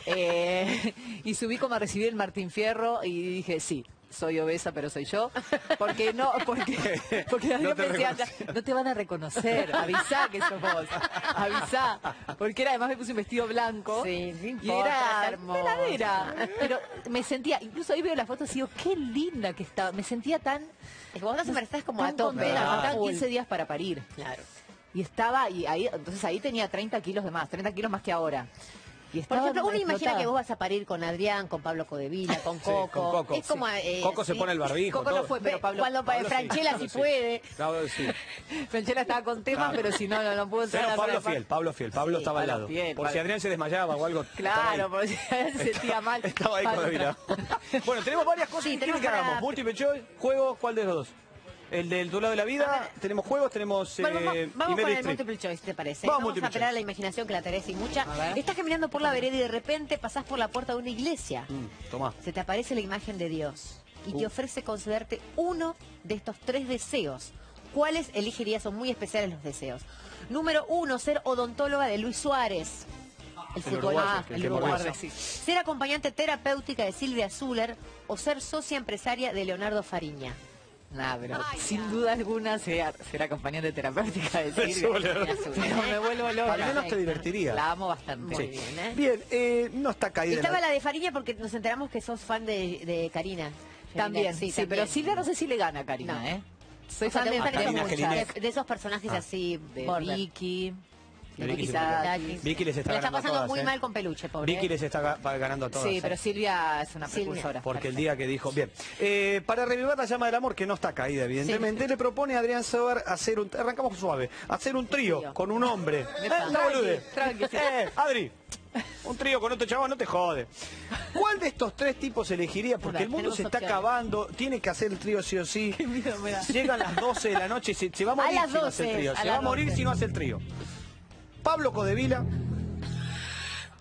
[SPEAKER 4] Eh, y subí como a recibir el Martín Fierro y dije, sí, soy obesa, pero soy yo. Porque no, porque, porque
[SPEAKER 1] No
[SPEAKER 4] yo
[SPEAKER 1] te
[SPEAKER 4] pensé,
[SPEAKER 1] reconocieron.
[SPEAKER 4] no te van a reconocer, avisá que sos vos, avisá. Porque era, además me puse un vestido blanco.
[SPEAKER 2] Sí, no
[SPEAKER 4] Y
[SPEAKER 2] importa,
[SPEAKER 4] era
[SPEAKER 2] es hermosa.
[SPEAKER 4] heladera. Pero me sentía, incluso ahí veo las fotos y digo, qué linda que estaba. Me sentía tan...
[SPEAKER 2] Es que vos te embarazás como a
[SPEAKER 4] tan
[SPEAKER 2] tope.
[SPEAKER 4] contenta,
[SPEAKER 2] ¿no?
[SPEAKER 4] faltaban
[SPEAKER 2] Full.
[SPEAKER 4] quince días para parir.
[SPEAKER 2] Claro.
[SPEAKER 4] Y estaba, y ahí, entonces ahí tenía treinta kilos de más, treinta kilos más que ahora. Y
[SPEAKER 2] Por
[SPEAKER 4] estaba
[SPEAKER 2] ejemplo, uno imagina
[SPEAKER 4] explotada.
[SPEAKER 2] que vos vas a parir con Adrián, con Pablo Codevila, con
[SPEAKER 1] Sí,
[SPEAKER 2] Coco.
[SPEAKER 1] con Coco,
[SPEAKER 2] Es como...
[SPEAKER 1] sí.
[SPEAKER 2] eh,
[SPEAKER 1] Coco se
[SPEAKER 2] sí.
[SPEAKER 1] pone el barbijo.
[SPEAKER 4] Coco no
[SPEAKER 1] todo.
[SPEAKER 4] fue, pero Pablo-
[SPEAKER 2] Cuando
[SPEAKER 1] Pablo sí,
[SPEAKER 2] Franchella
[SPEAKER 1] Pablo
[SPEAKER 2] sí
[SPEAKER 1] sí.
[SPEAKER 2] puede.
[SPEAKER 1] Pablo sí.
[SPEAKER 4] Franchella estaba con temas,
[SPEAKER 1] Claro.
[SPEAKER 4] pero si no, no, no pudo entrar
[SPEAKER 1] Pero
[SPEAKER 4] a la
[SPEAKER 1] Pablo
[SPEAKER 4] sala de
[SPEAKER 1] fiel, Pablo fiel. Pablo
[SPEAKER 4] Sí,
[SPEAKER 1] estaba al
[SPEAKER 4] Pablo
[SPEAKER 1] lado.
[SPEAKER 4] fiel,
[SPEAKER 1] Por si
[SPEAKER 4] Pablo-
[SPEAKER 1] Adrián se desmayaba o algo. estaba
[SPEAKER 4] Claro,
[SPEAKER 1] ahí.
[SPEAKER 4] porque si se sentía mal.
[SPEAKER 1] Estaba ahí
[SPEAKER 4] Pablo
[SPEAKER 1] Codevila. Bueno, tenemos varias cosas.
[SPEAKER 2] Sí,
[SPEAKER 1] ¿Qué quieren
[SPEAKER 2] tenemos
[SPEAKER 1] que hagamos?
[SPEAKER 2] para-
[SPEAKER 1] Múltiple choice, juegos, ¿cuál de los dos? El del tu lado de la vida, tenemos juegos, tenemos...
[SPEAKER 2] Bueno, vamos,
[SPEAKER 1] eh,
[SPEAKER 2] vamos
[SPEAKER 1] y
[SPEAKER 2] con
[SPEAKER 1] Meryl
[SPEAKER 2] el
[SPEAKER 1] Streep.
[SPEAKER 2] multiple choice, ¿te parece?
[SPEAKER 1] Vamos,
[SPEAKER 2] Vamos,
[SPEAKER 1] multiple
[SPEAKER 2] a apelar a
[SPEAKER 1] choice.
[SPEAKER 2] la imaginación que la tenés y mucha.
[SPEAKER 4] A ver.
[SPEAKER 2] Estás caminando por la vereda y de repente pasás por la puerta de una iglesia.
[SPEAKER 1] Mm, tomá.
[SPEAKER 2] Se te aparece la imagen de Dios y te
[SPEAKER 1] Uh.
[SPEAKER 2] ofrece concederte uno de estos tres deseos. ¿Cuáles elegirías? Son muy especiales los deseos. Número uno, ser odontóloga de Luis Suárez. El
[SPEAKER 1] El uruguayo,
[SPEAKER 2] futbolista,
[SPEAKER 1] que-
[SPEAKER 2] el
[SPEAKER 1] que
[SPEAKER 2] uruguayo.
[SPEAKER 1] murió.
[SPEAKER 4] Sí.
[SPEAKER 2] Ser acompañante terapéutica de Silvia Zuller o ser socia empresaria de Leonardo Fariña.
[SPEAKER 4] Nah, pero sin duda alguna será, será acompañante terapéutica de Silvia.
[SPEAKER 1] Zuller.
[SPEAKER 4] Pero me vuelvo loca.
[SPEAKER 1] Al menos te divertiría.
[SPEAKER 4] La amo bastante.
[SPEAKER 2] Muy bien, ¿eh?
[SPEAKER 1] Bien, eh, no está caída.
[SPEAKER 2] Estaba
[SPEAKER 1] la...
[SPEAKER 2] la de Fariña porque nos enteramos que sos fan de, de Karina.
[SPEAKER 4] También, sí,
[SPEAKER 2] también.
[SPEAKER 4] pero Silvia no sé si le gana a Karina,
[SPEAKER 2] No.
[SPEAKER 4] ¿eh? Soy
[SPEAKER 2] O sea,
[SPEAKER 4] fan
[SPEAKER 2] te
[SPEAKER 4] de,
[SPEAKER 2] gustan
[SPEAKER 4] de
[SPEAKER 1] Karina
[SPEAKER 2] esos
[SPEAKER 4] muchas.
[SPEAKER 1] Jelinek.
[SPEAKER 2] de, de esos personajes
[SPEAKER 1] Ah.
[SPEAKER 2] así,
[SPEAKER 4] De
[SPEAKER 2] border.
[SPEAKER 4] Vicky, de
[SPEAKER 1] De Vicky
[SPEAKER 4] Vicky
[SPEAKER 1] se
[SPEAKER 4] Zaghi.
[SPEAKER 1] Vicky les está
[SPEAKER 2] La está
[SPEAKER 1] ganando a
[SPEAKER 2] pasando
[SPEAKER 1] todas,
[SPEAKER 2] muy
[SPEAKER 1] ¿eh?
[SPEAKER 2] mal con Peluche, pobre.
[SPEAKER 1] Vicky les está ga- ganando a todas.
[SPEAKER 4] Sí,
[SPEAKER 1] ¿eh?
[SPEAKER 4] pero Silvia es una
[SPEAKER 2] Silvia.
[SPEAKER 4] precursora.
[SPEAKER 1] Porque el día que dijo, bien, eh, para revivir la llama del amor, que no está caída evidentemente, le propone a Adrián Saber hacer un, arrancamos suave, hacer un trío,
[SPEAKER 2] Trío.
[SPEAKER 1] con un hombre. Eh,
[SPEAKER 4] Epa.
[SPEAKER 1] no bolude.
[SPEAKER 4] Tranqui, tranqui.
[SPEAKER 1] Eh, Adri, un trío con otro chaval no te jode. ¿Cuál de estos tres tipos elegiría? Porque
[SPEAKER 2] Mira,
[SPEAKER 1] el mundo
[SPEAKER 2] tenemos
[SPEAKER 1] se está
[SPEAKER 2] opciones.
[SPEAKER 1] acabando, tiene que hacer el trío sí o sí.
[SPEAKER 4] miedo me da.
[SPEAKER 1] Llegan las doce de la noche y se, se va a
[SPEAKER 2] A
[SPEAKER 1] morir
[SPEAKER 2] las
[SPEAKER 1] si no hace el
[SPEAKER 2] doce,
[SPEAKER 1] trío.
[SPEAKER 2] a
[SPEAKER 1] Se
[SPEAKER 2] las
[SPEAKER 1] va a morir
[SPEAKER 2] doce.
[SPEAKER 1] si no hace el trío. Pablo Codevila,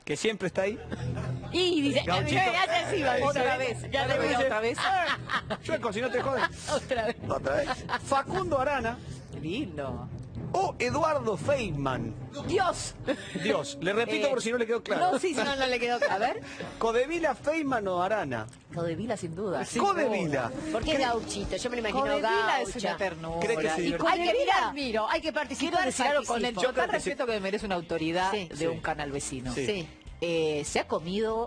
[SPEAKER 1] que siempre está ahí.
[SPEAKER 2] Y dice,
[SPEAKER 1] Gauchito.
[SPEAKER 2] ya te así, va,
[SPEAKER 4] Otra vez, ya te voy otra vez.
[SPEAKER 1] Chueco, si no te joden.
[SPEAKER 4] Otra vez.
[SPEAKER 1] Otra vez. Facundo Arana
[SPEAKER 4] Lindo.
[SPEAKER 1] o Eduardo Feynman.
[SPEAKER 4] Dios.
[SPEAKER 1] Dios, le repito
[SPEAKER 4] Eh,
[SPEAKER 1] por si no le quedó claro.
[SPEAKER 4] No, sí, sí.
[SPEAKER 2] No, no le quedó claro.
[SPEAKER 4] A ver.
[SPEAKER 1] Codevila, Feynman o Arana.
[SPEAKER 4] Codevila, sin duda.
[SPEAKER 1] Codevila.
[SPEAKER 2] ¿Por qué gauchito? Yo me lo imagino
[SPEAKER 4] Codevila es
[SPEAKER 2] gaucha.
[SPEAKER 4] una ternura.
[SPEAKER 1] ¿Cree que se
[SPEAKER 4] Y
[SPEAKER 1] divierte?
[SPEAKER 2] Hay que
[SPEAKER 4] Codevila,
[SPEAKER 2] mirar, miro, hay que participar.
[SPEAKER 4] quiero decir algo con el
[SPEAKER 2] participo.
[SPEAKER 4] yo
[SPEAKER 1] creo
[SPEAKER 4] tan
[SPEAKER 1] que sí.
[SPEAKER 4] respeto que me merece una autoridad
[SPEAKER 2] Sí.
[SPEAKER 4] de
[SPEAKER 1] Sí.
[SPEAKER 4] un canal vecino.
[SPEAKER 1] Sí.
[SPEAKER 2] Sí.
[SPEAKER 4] Eh, se ha comido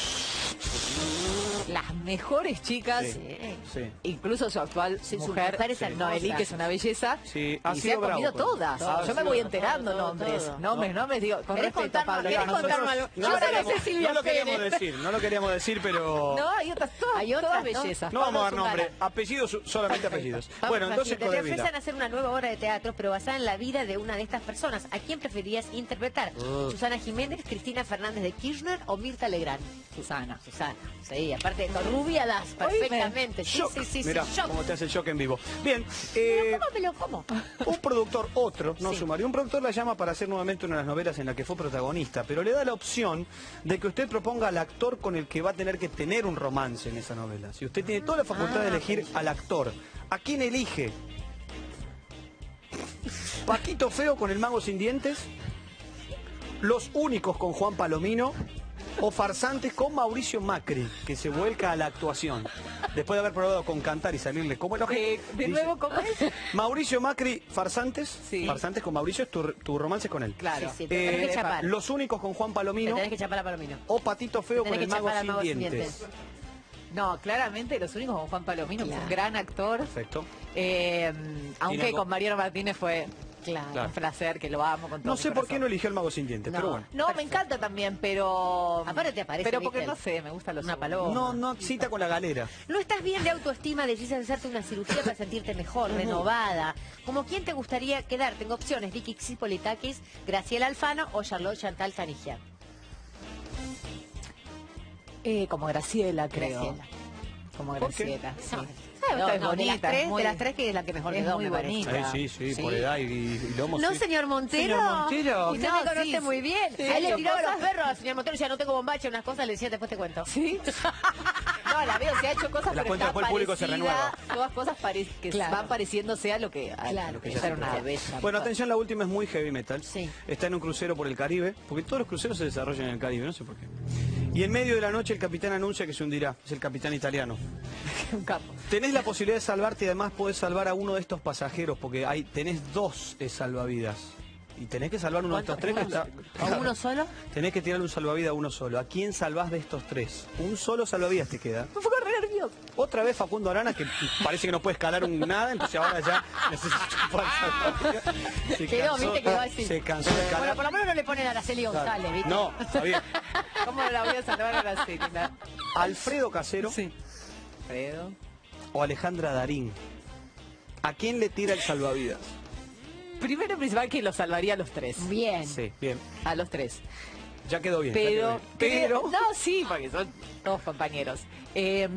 [SPEAKER 4] las mejores chicas,
[SPEAKER 1] Sí.
[SPEAKER 2] Sí.
[SPEAKER 4] incluso su actual
[SPEAKER 2] Sí, su
[SPEAKER 4] mujer,
[SPEAKER 2] mujer es hermosa.
[SPEAKER 4] Noelí, que es una belleza,
[SPEAKER 1] Sí, ha
[SPEAKER 4] y se
[SPEAKER 1] sido
[SPEAKER 4] ha comido
[SPEAKER 1] bravo,
[SPEAKER 4] todas.
[SPEAKER 1] todo,
[SPEAKER 4] Yo
[SPEAKER 1] ha
[SPEAKER 4] me
[SPEAKER 1] sido
[SPEAKER 4] voy
[SPEAKER 1] bravo.
[SPEAKER 4] enterando
[SPEAKER 2] Todo,
[SPEAKER 4] nombres,
[SPEAKER 2] todo.
[SPEAKER 4] nombres, nombres, digo, con
[SPEAKER 2] ¿Querés
[SPEAKER 4] respeto,
[SPEAKER 2] contarnos-
[SPEAKER 4] Pablo.
[SPEAKER 2] querés
[SPEAKER 4] no,
[SPEAKER 2] contarnos
[SPEAKER 4] nosotros-
[SPEAKER 2] algo?
[SPEAKER 1] No
[SPEAKER 2] Yo
[SPEAKER 1] lo,
[SPEAKER 2] soy
[SPEAKER 1] queríamos,
[SPEAKER 2] Cecilia
[SPEAKER 1] no lo queríamos
[SPEAKER 2] Pérez.
[SPEAKER 1] decir, no lo queríamos decir, pero...
[SPEAKER 4] No, hay otras, todas,
[SPEAKER 2] Hay otras,
[SPEAKER 4] todas
[SPEAKER 2] ¿no?
[SPEAKER 4] bellezas.
[SPEAKER 1] No vamos a dar
[SPEAKER 4] Pablo es un
[SPEAKER 1] nombre,
[SPEAKER 4] galán.
[SPEAKER 1] apellidos, solamente apellidos.
[SPEAKER 2] Vamos
[SPEAKER 1] Bueno, entonces
[SPEAKER 2] fácil. Te
[SPEAKER 1] Codevila.
[SPEAKER 2] ofrecen hacer una nueva obra de teatro, pero basada en la vida de una de estas personas. ¿A quién preferirías interpretar?
[SPEAKER 1] Uh.
[SPEAKER 2] ¿Susana Jiménez, Cristina Fernández de Kirchner o Mirta Legrand?
[SPEAKER 4] Susana.
[SPEAKER 2] Susana, sí, aparte con rubia das perfectamente. Sí,
[SPEAKER 1] Shock.
[SPEAKER 2] sí, sí, sí,
[SPEAKER 1] Mirá,
[SPEAKER 2] shock.
[SPEAKER 1] cómo te hace el shock en vivo. Bien, eh,
[SPEAKER 2] ¿Cómo me lo como?
[SPEAKER 1] un productor, otro, no
[SPEAKER 2] Sí.
[SPEAKER 1] sumario, un productor la llama para hacer nuevamente una de las novelas en la que fue protagonista, pero le da la opción de que usted proponga al actor con el que va a tener que tener un romance en esa novela. Si usted tiene toda la facultad
[SPEAKER 2] Ah,
[SPEAKER 1] de elegir
[SPEAKER 2] ok.
[SPEAKER 1] al actor, ¿a quién elige? Paquito Feo con el mago sin dientes, Los Únicos con Juan Palomino o Farsantes con Mauricio Macri, que se vuelca a la actuación. Después de haber probado con cantar y salirle como el ojete.
[SPEAKER 4] Eh, de
[SPEAKER 1] dice,
[SPEAKER 4] nuevo, ¿cómo es?
[SPEAKER 1] Mauricio Macri, Farsantes.
[SPEAKER 4] Sí.
[SPEAKER 1] Farsantes con Mauricio es tu, tu romance con él.
[SPEAKER 4] Claro.
[SPEAKER 2] Sí, sí, te tenés
[SPEAKER 1] Eh,
[SPEAKER 2] que chapar.
[SPEAKER 1] Los Únicos con Juan
[SPEAKER 2] Te
[SPEAKER 1] Palomino
[SPEAKER 2] tenés que chapar a Palomino.
[SPEAKER 1] o Patito Feo
[SPEAKER 2] Te
[SPEAKER 1] con
[SPEAKER 2] tenés
[SPEAKER 1] el
[SPEAKER 2] que
[SPEAKER 1] mago
[SPEAKER 2] chapar al
[SPEAKER 1] sin
[SPEAKER 2] mago sin
[SPEAKER 1] dientes.
[SPEAKER 2] dientes.
[SPEAKER 4] No, claramente los únicos con Juan Palomino, que es un gran actor.
[SPEAKER 1] Perfecto.
[SPEAKER 4] Eh, aunque
[SPEAKER 1] algo-
[SPEAKER 4] con Mariano Martínez fue
[SPEAKER 2] Claro.
[SPEAKER 1] Claro.
[SPEAKER 4] un placer, que lo amo con todo
[SPEAKER 1] No
[SPEAKER 4] mi
[SPEAKER 1] sé por qué
[SPEAKER 4] corazón.
[SPEAKER 1] no eligió el mago sin dientes,
[SPEAKER 2] No.
[SPEAKER 1] pero bueno.
[SPEAKER 4] No, me encanta también, pero...
[SPEAKER 2] Aparte te aparece,
[SPEAKER 4] Pero porque
[SPEAKER 2] ¿viste?
[SPEAKER 4] no sé, me gusta los
[SPEAKER 2] Una
[SPEAKER 4] segundos.
[SPEAKER 2] paloma.
[SPEAKER 1] No, no, cita con la galera.
[SPEAKER 2] No estás bien de autoestima, decís hacerte una cirugía para sentirte mejor, renovada. ¿Como quién te gustaría quedar? Tengo opciones, Vicky Xipolitakis, Graciela Alfano o Charlotte Chantal Canigia.
[SPEAKER 4] Eh, como Graciela, creo.
[SPEAKER 2] Graciela.
[SPEAKER 4] Como
[SPEAKER 1] ¿Por qué?
[SPEAKER 4] Graciela, sí.
[SPEAKER 2] No,
[SPEAKER 4] No, es
[SPEAKER 2] no, de las
[SPEAKER 4] bonita,
[SPEAKER 2] tres,
[SPEAKER 4] es muy-
[SPEAKER 2] de las tres que es la que mejor
[SPEAKER 4] es
[SPEAKER 2] quedó,
[SPEAKER 4] muy
[SPEAKER 2] me parece.
[SPEAKER 4] bonita.
[SPEAKER 1] Ay, sí, sí,
[SPEAKER 2] Sí.
[SPEAKER 1] por edad y, y lomo.
[SPEAKER 2] No,
[SPEAKER 1] sí.
[SPEAKER 2] señor Montero.
[SPEAKER 1] Señor Montero.
[SPEAKER 2] Usted
[SPEAKER 4] No,
[SPEAKER 2] me conoce
[SPEAKER 4] sí,
[SPEAKER 2] muy bien.
[SPEAKER 4] sí,
[SPEAKER 2] Ahí le
[SPEAKER 4] yo
[SPEAKER 2] tiraba
[SPEAKER 4] puedo.
[SPEAKER 2] los perros al señor Montero, ya no tengo bombacha, unas cosas, le decía, después te cuento.
[SPEAKER 4] ¿Sí? No, la veo, se ha hecho cosas,
[SPEAKER 1] La
[SPEAKER 4] pero
[SPEAKER 1] cuenta
[SPEAKER 4] está
[SPEAKER 1] después el público se
[SPEAKER 4] parecida,
[SPEAKER 1] renueva.
[SPEAKER 4] Todas cosas pare- que
[SPEAKER 2] Claro.
[SPEAKER 4] van pareciéndose a lo que... A
[SPEAKER 2] Claro,
[SPEAKER 4] lo que
[SPEAKER 2] que
[SPEAKER 4] ella
[SPEAKER 2] ya
[SPEAKER 4] era una
[SPEAKER 2] se
[SPEAKER 4] bella.
[SPEAKER 1] Bueno, atención, la última es muy heavy metal.
[SPEAKER 2] Sí.
[SPEAKER 1] Está en un crucero por el Caribe, porque todos los cruceros se desarrollan en el Caribe, no sé por qué. Y en medio de la noche el capitán anuncia que se hundirá. Es el capitán italiano.
[SPEAKER 4] Un capo.
[SPEAKER 1] Tenés la posibilidad de salvarte y además podés salvar a uno de estos pasajeros, porque hay, tenés dos eh, salvavidas. Y tenés que salvar uno de estos tres que está...
[SPEAKER 2] ¿A uno solo?
[SPEAKER 1] Tenés que tirar un salvavidas a uno solo. ¿A quién salvás de estos tres? Un solo salvavidas te queda.
[SPEAKER 4] Me pongo re nervioso.
[SPEAKER 1] Otra vez Facundo Arana, que parece que no puede escalar un nada, entonces ahora ya necesita chupar salvavidas. Se
[SPEAKER 2] Quedó,
[SPEAKER 1] cansó-
[SPEAKER 2] viste, quedó así.
[SPEAKER 1] Se cansó de escalar.
[SPEAKER 2] Bueno, por lo menos no le ponen a Araceli González, ¿viste?
[SPEAKER 1] No, está bien.
[SPEAKER 4] ¿Cómo la voy a salvar ahora sí? Claro.
[SPEAKER 1] Alfredo Casero
[SPEAKER 4] Sí. Fredo.
[SPEAKER 1] o Alejandra Darín. ¿A quién le tira el salvavidas?
[SPEAKER 4] Primero y principal que los salvaría a los tres.
[SPEAKER 2] Bien.
[SPEAKER 1] Sí, bien.
[SPEAKER 4] A los tres.
[SPEAKER 1] Ya quedó bien. ya quedó
[SPEAKER 4] Pero,
[SPEAKER 1] bien. Pero...
[SPEAKER 4] No, sí, porque son todos compañeros. Eh,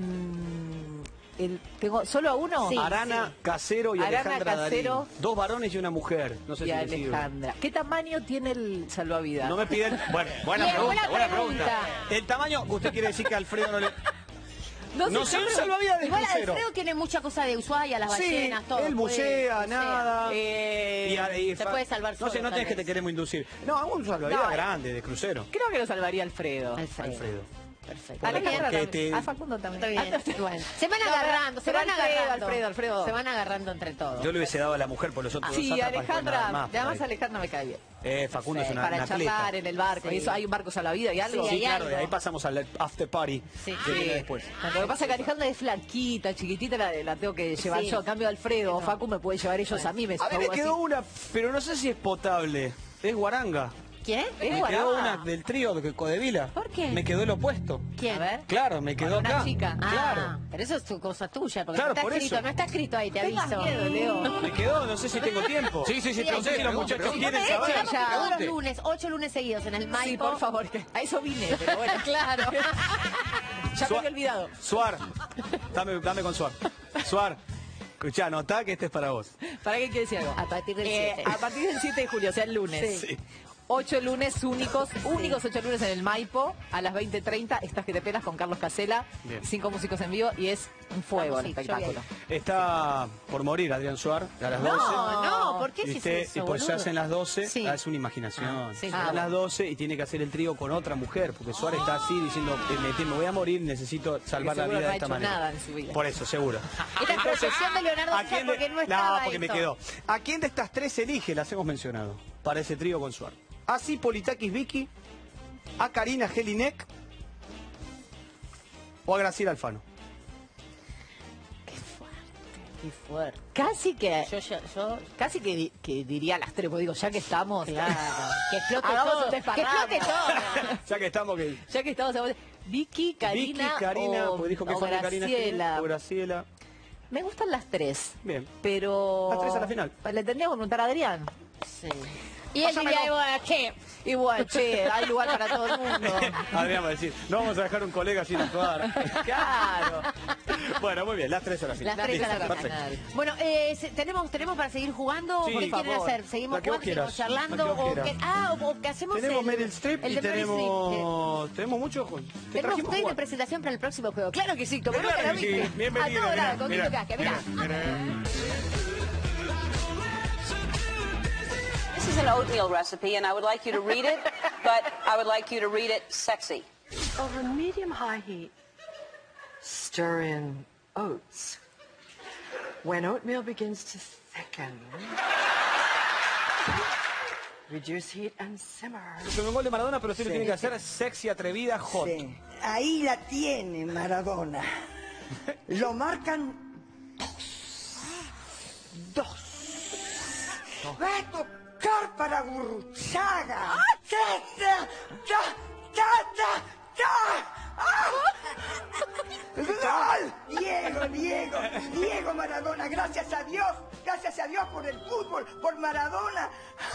[SPEAKER 4] el- tengo solo a uno.
[SPEAKER 2] Sí.
[SPEAKER 1] Arana, Casero y
[SPEAKER 4] Arana,
[SPEAKER 1] Alejandra
[SPEAKER 4] Casero.
[SPEAKER 1] Darín. Dos varones y una mujer. No sé
[SPEAKER 4] Y
[SPEAKER 1] si les sirve.
[SPEAKER 4] Alejandra. ¿Qué tamaño tiene el salvavidas?
[SPEAKER 1] No me piden... Bueno, buena
[SPEAKER 2] Bien,
[SPEAKER 1] pregunta,
[SPEAKER 2] buena
[SPEAKER 1] buena
[SPEAKER 2] pregunta.
[SPEAKER 1] pregunta. El tamaño, usted quiere decir que Alfredo no le... No sé,
[SPEAKER 4] yo
[SPEAKER 1] un
[SPEAKER 4] creo-
[SPEAKER 1] salvavidas de
[SPEAKER 2] Igual
[SPEAKER 1] crucero.
[SPEAKER 2] Alfredo tiene mucha cosa de Ushuaia, las
[SPEAKER 1] Sí,
[SPEAKER 2] ballenas, todo.
[SPEAKER 1] él
[SPEAKER 2] puede-
[SPEAKER 1] bucea,
[SPEAKER 2] bucea.
[SPEAKER 1] nada.
[SPEAKER 4] Eh,
[SPEAKER 1] Y a- y
[SPEAKER 2] se
[SPEAKER 1] fa-
[SPEAKER 2] puede salvar
[SPEAKER 1] No
[SPEAKER 2] solo,
[SPEAKER 1] sé, no
[SPEAKER 2] tal
[SPEAKER 1] tenés que
[SPEAKER 2] vez.
[SPEAKER 1] te queremos inducir. No, un salvavidas
[SPEAKER 4] No, eh.
[SPEAKER 1] grande, de crucero.
[SPEAKER 4] Creo que lo salvaría Alfredo.
[SPEAKER 2] Alfredo.
[SPEAKER 1] Alfredo.
[SPEAKER 2] Perfecto.
[SPEAKER 4] Alejandra
[SPEAKER 1] Porque
[SPEAKER 4] también.
[SPEAKER 1] te-
[SPEAKER 4] A Facundo también.
[SPEAKER 2] Está bien.
[SPEAKER 4] Ah,
[SPEAKER 2] Bueno, se van
[SPEAKER 4] No,
[SPEAKER 2] agarrando, se
[SPEAKER 4] pero
[SPEAKER 2] van
[SPEAKER 4] Alfredo,
[SPEAKER 2] agarrando.
[SPEAKER 4] Alfredo, Alfredo.
[SPEAKER 2] Se van agarrando entre todos.
[SPEAKER 1] Yo le hubiese dado a la mujer por los otros
[SPEAKER 4] Sí,
[SPEAKER 1] dos sátrapas,
[SPEAKER 4] Alejandra,
[SPEAKER 1] nada más,
[SPEAKER 4] además
[SPEAKER 1] por ahí.
[SPEAKER 4] Alejandra me cae bien.
[SPEAKER 1] Eh, Facundo es
[SPEAKER 4] Sí,
[SPEAKER 1] una,
[SPEAKER 4] para
[SPEAKER 1] una
[SPEAKER 4] charlar
[SPEAKER 1] atleta.
[SPEAKER 4] en el barco.
[SPEAKER 2] Sí.
[SPEAKER 4] Y eso, hay un barco salvavidas y algo.
[SPEAKER 2] Sí,
[SPEAKER 1] Sí,
[SPEAKER 2] hay
[SPEAKER 1] claro,
[SPEAKER 2] algo.
[SPEAKER 1] y ahí pasamos al after party.
[SPEAKER 2] Sí.
[SPEAKER 1] que
[SPEAKER 2] Sí.
[SPEAKER 1] viene después.
[SPEAKER 4] Lo que pasa es que Alejandra es flaquita, chiquitita, la, la tengo que llevar
[SPEAKER 2] Sí.
[SPEAKER 4] yo. A cambio Alfredo o
[SPEAKER 2] No.
[SPEAKER 4] Facu me puede llevar ellos a mí. Me
[SPEAKER 1] A mí me
[SPEAKER 4] algo
[SPEAKER 1] quedó
[SPEAKER 4] así.
[SPEAKER 1] una, pero no sé si es potable. Es guaranga.
[SPEAKER 2] ¿Quién?
[SPEAKER 4] Es
[SPEAKER 1] Me
[SPEAKER 4] guaranga.
[SPEAKER 1] quedó una del trío de Codevila.
[SPEAKER 2] ¿Por qué?
[SPEAKER 1] Me quedó el opuesto.
[SPEAKER 2] ¿Quién?
[SPEAKER 4] A ver.
[SPEAKER 1] Claro, me quedó
[SPEAKER 4] Una
[SPEAKER 1] acá.
[SPEAKER 4] chica.
[SPEAKER 2] Ah,
[SPEAKER 1] Claro.
[SPEAKER 2] pero eso es tu cosa tuya, porque
[SPEAKER 1] Claro,
[SPEAKER 2] no está
[SPEAKER 1] por
[SPEAKER 2] escrito,
[SPEAKER 1] eso.
[SPEAKER 2] no está escrito ahí, te
[SPEAKER 4] Tengas
[SPEAKER 2] aviso.
[SPEAKER 4] miedo, Leo.
[SPEAKER 1] Me quedó, no sé si tengo tiempo.
[SPEAKER 5] Sí, sí, sí,
[SPEAKER 1] No sé si los muchachos
[SPEAKER 5] pregunte,
[SPEAKER 1] quieren
[SPEAKER 2] De hecho,
[SPEAKER 1] saber.
[SPEAKER 2] estamos
[SPEAKER 4] Ya,
[SPEAKER 2] todos los
[SPEAKER 5] pregunte.
[SPEAKER 2] lunes, ocho lunes seguidos en el Maipo.
[SPEAKER 4] Sí, por favor. que- A eso vine, pero bueno.
[SPEAKER 2] Claro.
[SPEAKER 4] Ya me
[SPEAKER 1] Suar-
[SPEAKER 4] había olvidado.
[SPEAKER 1] Suar, dame, dame con Suar. Suar, escuchá, anotá que este es para vos.
[SPEAKER 4] ¿Para qué quiere decir algo?
[SPEAKER 2] A partir del
[SPEAKER 4] Eh,
[SPEAKER 2] siete.
[SPEAKER 4] a partir del siete de julio, o sea, el lunes.
[SPEAKER 2] Sí.
[SPEAKER 4] Ocho lunes únicos, únicos ocho lunes en el Maipo, a las veinte treinta, Estás que te pelas con Carlos Casella,
[SPEAKER 1] Bien.
[SPEAKER 4] cinco músicos en vivo y es un fuego
[SPEAKER 2] Vamos,
[SPEAKER 4] el
[SPEAKER 2] sí, yo
[SPEAKER 4] espectáculo.
[SPEAKER 1] Está por morir Adrián Suar a las doce.
[SPEAKER 2] No, no, ¿por qué
[SPEAKER 1] Y,
[SPEAKER 2] si
[SPEAKER 1] usted-
[SPEAKER 2] eso,
[SPEAKER 1] y pues se
[SPEAKER 2] boludo?
[SPEAKER 1] hacen las doce,
[SPEAKER 2] Sí.
[SPEAKER 1] ah, es una imaginación.
[SPEAKER 2] sí,
[SPEAKER 1] a
[SPEAKER 2] claro.
[SPEAKER 1] las doce y tiene que hacer el trío con otra mujer, porque Suárez está así diciendo, me, me voy a morir, necesito salvar la
[SPEAKER 4] seguro
[SPEAKER 1] vida
[SPEAKER 4] no
[SPEAKER 1] de
[SPEAKER 4] ha
[SPEAKER 1] esta
[SPEAKER 4] hecho
[SPEAKER 1] manera.
[SPEAKER 4] nada en su vida.
[SPEAKER 1] Por eso, seguro.
[SPEAKER 2] Esta es profesión de Leonardo
[SPEAKER 1] ¿a
[SPEAKER 2] César
[SPEAKER 1] quién de-
[SPEAKER 2] porque no estaba
[SPEAKER 1] porque me
[SPEAKER 2] esto.
[SPEAKER 1] quedó. ¿A quién de estas tres elige? Las hemos mencionado para ese trío con Suárez. A Cipolitakis Vicky, a Karina Jelinek o a Graciela Alfano.
[SPEAKER 2] Qué fuerte.
[SPEAKER 4] Casi que,
[SPEAKER 2] Yo, yo, yo,
[SPEAKER 4] casi que, di- que diría las tres, porque digo, ya que estamos,
[SPEAKER 2] claro. Que explote
[SPEAKER 4] Hagamos
[SPEAKER 2] todo.
[SPEAKER 4] un
[SPEAKER 2] Que
[SPEAKER 4] desparramo.
[SPEAKER 2] explote todo.
[SPEAKER 1] Ya que estamos que...
[SPEAKER 4] ya que estamos, Vicky, Karina,
[SPEAKER 1] Vicky, Karina,
[SPEAKER 4] o,
[SPEAKER 1] porque dijo que
[SPEAKER 4] o
[SPEAKER 1] fue de Karina Jelinek,
[SPEAKER 4] Graciela.
[SPEAKER 1] o Graciela.
[SPEAKER 4] Me gustan las tres,
[SPEAKER 1] Bien.
[SPEAKER 4] pero...
[SPEAKER 1] Las tres a la final.
[SPEAKER 4] Le tendríamos que preguntar a Adrián.
[SPEAKER 2] Sí. Y él
[SPEAKER 1] Pásame
[SPEAKER 2] diría,
[SPEAKER 1] vos.
[SPEAKER 2] bueno, che,
[SPEAKER 4] Y bueno, che, hay lugar para todo el mundo.
[SPEAKER 1] Adrián va a decir, no vamos a dejar un colega sin actuar.
[SPEAKER 4] Claro.
[SPEAKER 1] Bueno, muy bien, las tres a la final.
[SPEAKER 2] las tres a la
[SPEAKER 1] Listo,
[SPEAKER 2] final.
[SPEAKER 1] perfecto.
[SPEAKER 2] Bueno, eh, se- ¿tenemos, ¿tenemos para seguir jugando?
[SPEAKER 1] Sí,
[SPEAKER 2] ¿Qué
[SPEAKER 1] por
[SPEAKER 2] quieren
[SPEAKER 4] favor.
[SPEAKER 2] hacer? ¿Seguimos
[SPEAKER 1] La que vos
[SPEAKER 2] jugando? ¿Seguimos
[SPEAKER 1] quieras,
[SPEAKER 2] charlando?
[SPEAKER 1] la que vos
[SPEAKER 2] ¿O
[SPEAKER 1] quieras.
[SPEAKER 2] que, ah, o, o que hacemos
[SPEAKER 1] Tenemos
[SPEAKER 2] el,
[SPEAKER 1] Meryl Streep
[SPEAKER 2] el
[SPEAKER 1] y
[SPEAKER 2] de Meryl Streep, eh.
[SPEAKER 1] tenemos, tenemos mucho. Te
[SPEAKER 2] Tenemos
[SPEAKER 1] trajimos
[SPEAKER 2] play de
[SPEAKER 1] jugar.
[SPEAKER 2] presentación para el próximo juego. Claro que sí, como
[SPEAKER 1] Claro
[SPEAKER 2] nunca lo
[SPEAKER 1] que sí.
[SPEAKER 2] viste.
[SPEAKER 1] Bienvenido,
[SPEAKER 2] A todo
[SPEAKER 1] mirá,
[SPEAKER 2] lado, con
[SPEAKER 1] mirá,
[SPEAKER 2] Quito Casca, mirá.
[SPEAKER 3] This is an oatmeal recipe, and I would like you to read it, but I would like you to read it sexy.
[SPEAKER 6] Over medium-high heat, stir in oats. When oatmeal begins to thicken, reduce heat and simmer.
[SPEAKER 1] Es un gol de Maradona, pero usted lo tiene que hacer sexy, atrevida, hot.
[SPEAKER 7] Sí. Ahí la tiene Maradona. Lo marcan dos. Va a tocar para Gurruchaga. ¡Ta, ta, ta, ta, ta, ta! ¡Gol! Diego, Diego, Diego Maradona, gracias a Dios, gracias a Dios por el fútbol, por Maradona.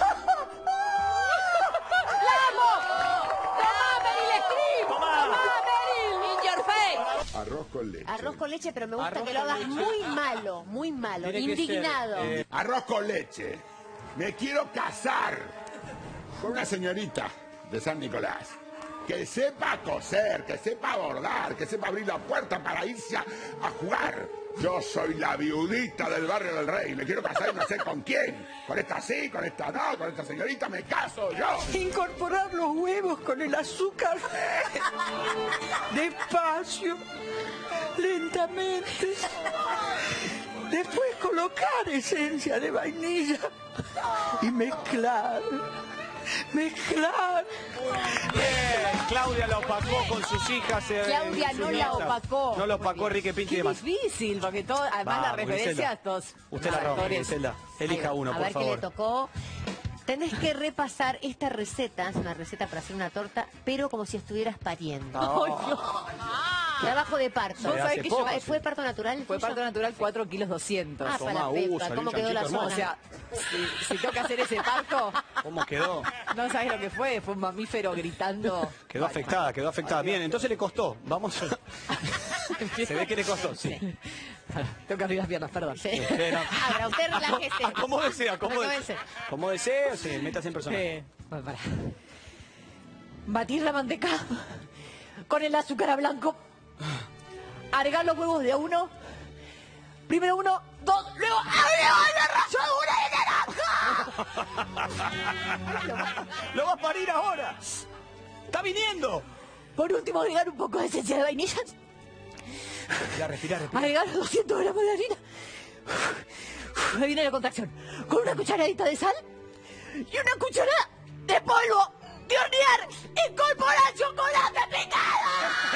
[SPEAKER 8] Arroz con leche.
[SPEAKER 2] Arroz con leche, pero me gusta
[SPEAKER 1] Arroz
[SPEAKER 2] que lo
[SPEAKER 1] con
[SPEAKER 2] hagas
[SPEAKER 1] leche.
[SPEAKER 2] muy malo, muy malo,
[SPEAKER 1] Tiene que ser,
[SPEAKER 2] indignado.
[SPEAKER 1] eh,
[SPEAKER 8] Arroz con leche. Me quiero casar con una señorita de San Nicolás que sepa coser, que sepa bordar, que sepa abrir la puerta para irse a, a jugar. Yo soy la viudita del barrio del Rey. Me quiero casar y no sé con quién. Con esta sí, con esta no, con esta señorita me caso yo.
[SPEAKER 7] Incorporar los huevos con el azúcar. Despacio, lentamente. Después colocar esencia de vainilla y mezclar. Mezclar.
[SPEAKER 1] Bien, Claudia la opacó con sus hijas. eh,
[SPEAKER 4] Claudia
[SPEAKER 1] sus
[SPEAKER 4] no la
[SPEAKER 1] nietas.
[SPEAKER 4] opacó.
[SPEAKER 1] No la opacó Enrique Pinti y
[SPEAKER 4] Qué
[SPEAKER 1] demás.
[SPEAKER 4] difícil, porque todo, además
[SPEAKER 1] Vamos,
[SPEAKER 4] las referencias,
[SPEAKER 1] Griselda.
[SPEAKER 4] todos
[SPEAKER 1] Usted
[SPEAKER 4] los
[SPEAKER 1] la rompe,
[SPEAKER 4] actores.
[SPEAKER 1] Griselda. Elija uno,
[SPEAKER 2] a
[SPEAKER 1] por
[SPEAKER 2] ver qué le
[SPEAKER 1] favor.
[SPEAKER 2] tocó. Tenés que repasar esta receta, es una receta para hacer una torta, pero como si estuvieras pariendo. Trabajo de parto.
[SPEAKER 1] Sí, hace
[SPEAKER 2] que
[SPEAKER 1] poco,
[SPEAKER 2] yo-
[SPEAKER 1] sí.
[SPEAKER 2] ¿Fue parto natural?
[SPEAKER 4] Fue
[SPEAKER 2] tuyo?
[SPEAKER 4] parto natural cuatro kilos doscientos.
[SPEAKER 2] Ah,
[SPEAKER 1] Tomá,
[SPEAKER 2] para la
[SPEAKER 1] uh,
[SPEAKER 2] pepa,
[SPEAKER 1] salió
[SPEAKER 2] ¿cómo
[SPEAKER 1] un
[SPEAKER 2] quedó la
[SPEAKER 1] chanchito
[SPEAKER 2] zona?
[SPEAKER 4] O sea, si, si tengo que hacer ese parto,
[SPEAKER 1] ¿Cómo quedó?
[SPEAKER 4] no sabes lo que fue. Fue un mamífero gritando.
[SPEAKER 1] Quedó afectada, quedó afectada. Bien, entonces le costó. Vamos. Se ve que le costó, sí.
[SPEAKER 4] Tengo que abrir las piernas, perdón.
[SPEAKER 2] Sí.
[SPEAKER 1] Pero-
[SPEAKER 2] Abra, usted relájese.
[SPEAKER 1] Como desea, como
[SPEAKER 2] Acomódense.
[SPEAKER 1] desea. Como desea, sí, métase en persona.
[SPEAKER 4] Eh, bueno, para. Batir la manteca con el azúcar a blanco. Agregar los huevos de a uno. Primero uno, dos, luego agregar la ralladura de naranja.
[SPEAKER 1] ¡Lo va a parir ahora! ¡Está viniendo!
[SPEAKER 4] Por último, agregar un poco de esencia de vainilla.
[SPEAKER 1] Ya, respira, respira.
[SPEAKER 4] Agregar doscientos gramos de harina. Me viene la contracción. Con una cucharadita de sal y una cucharada de polvo de hornear. Incorporar chocolate picado.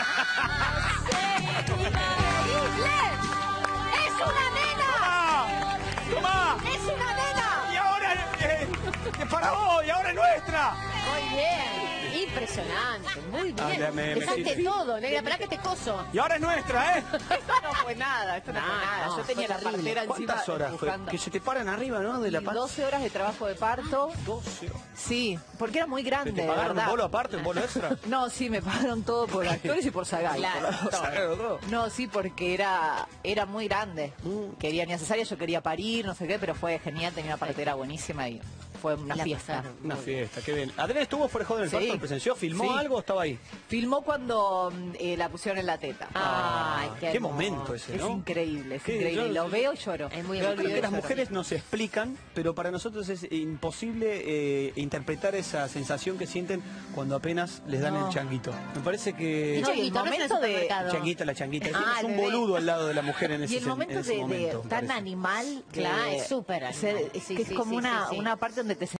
[SPEAKER 2] ¡Es una nena!
[SPEAKER 1] ¡Ah! ¡Tomá!
[SPEAKER 2] ¡Es una nena!
[SPEAKER 1] ¡Y ahora eh, eh, para vos! ¡Y ahora es nuestra!
[SPEAKER 2] Muy bien. Impresionante, muy
[SPEAKER 1] Ah,
[SPEAKER 2] bien.
[SPEAKER 1] ya me- me
[SPEAKER 2] Dejaste
[SPEAKER 1] sirve.
[SPEAKER 2] todo, negra, para que te coso.
[SPEAKER 1] ¡Y ahora es nuestra, eh!
[SPEAKER 4] Esto no fue nada, esto no,
[SPEAKER 2] No,
[SPEAKER 4] fue nada.
[SPEAKER 2] no,
[SPEAKER 4] Yo tenía
[SPEAKER 2] fue
[SPEAKER 4] la
[SPEAKER 2] terrible.
[SPEAKER 4] partera encima
[SPEAKER 1] ¿Cuántas horas fue?
[SPEAKER 4] empujando.
[SPEAKER 1] Que se te paran arriba, ¿no? De la
[SPEAKER 4] Y
[SPEAKER 1] panza.
[SPEAKER 4] doce horas de trabajo de parto.
[SPEAKER 1] doce.
[SPEAKER 4] Sí, porque era muy grande,
[SPEAKER 1] ¿Te
[SPEAKER 4] de
[SPEAKER 1] pagaron un
[SPEAKER 4] verdad.
[SPEAKER 1] bolo aparte, un bolo extra?
[SPEAKER 4] No, sí, me pagaron todo por actores y por Sagay.
[SPEAKER 2] Claro.
[SPEAKER 4] por todo.
[SPEAKER 1] ¿Sabes, todo?
[SPEAKER 4] No, sí, porque era era muy grande. Quería ni cesárea, yo quería parir, no sé qué, pero fue genial, tenía una partera buenísima y fue una
[SPEAKER 2] La
[SPEAKER 4] fiesta.
[SPEAKER 2] pasaron.
[SPEAKER 1] Una fiesta, qué bien. ¿Adrián estuvo fuera de Joder en el
[SPEAKER 4] Sí.
[SPEAKER 1] parto? ¿Lo presenció? ¿Filmó
[SPEAKER 4] Sí.
[SPEAKER 1] algo o estaba ahí?
[SPEAKER 4] Filmó cuando eh, la pusieron en la teta.
[SPEAKER 2] Ay, qué,
[SPEAKER 1] qué
[SPEAKER 2] hermoso.
[SPEAKER 1] momento ese,
[SPEAKER 4] Es
[SPEAKER 1] ¿no?
[SPEAKER 4] increíble, es
[SPEAKER 1] Qué-
[SPEAKER 4] increíble.
[SPEAKER 1] yo-
[SPEAKER 4] Lo veo y lloro.
[SPEAKER 2] Es muy
[SPEAKER 4] Veo
[SPEAKER 1] Creo
[SPEAKER 4] el
[SPEAKER 2] emotivo.
[SPEAKER 4] video
[SPEAKER 1] que
[SPEAKER 4] y
[SPEAKER 1] las
[SPEAKER 4] lloro.
[SPEAKER 1] mujeres nos explican, pero para nosotros es imposible eh, interpretar esa sensación que sienten cuando apenas les dan
[SPEAKER 4] No.
[SPEAKER 1] el changuito. Me parece que...
[SPEAKER 4] Y no, y el
[SPEAKER 2] Changuito, no es en el
[SPEAKER 4] momento de-
[SPEAKER 2] supermercado.
[SPEAKER 1] Changuita, la changuita.
[SPEAKER 2] Ah,
[SPEAKER 1] Tienes
[SPEAKER 2] el
[SPEAKER 1] un
[SPEAKER 2] bebé.
[SPEAKER 1] boludo al lado de la mujer en ese,
[SPEAKER 4] Y el
[SPEAKER 1] sen-
[SPEAKER 4] momento
[SPEAKER 1] en ese
[SPEAKER 4] de, de
[SPEAKER 1] momento, me
[SPEAKER 4] tan
[SPEAKER 1] parece.
[SPEAKER 4] animal,
[SPEAKER 2] Claro,
[SPEAKER 4] de-
[SPEAKER 2] es súper
[SPEAKER 4] se-
[SPEAKER 2] animal.
[SPEAKER 4] es
[SPEAKER 2] Sí,
[SPEAKER 4] que es
[SPEAKER 2] sí,
[SPEAKER 4] como
[SPEAKER 2] sí,
[SPEAKER 4] una,
[SPEAKER 2] sí, sí.
[SPEAKER 4] una parte donde te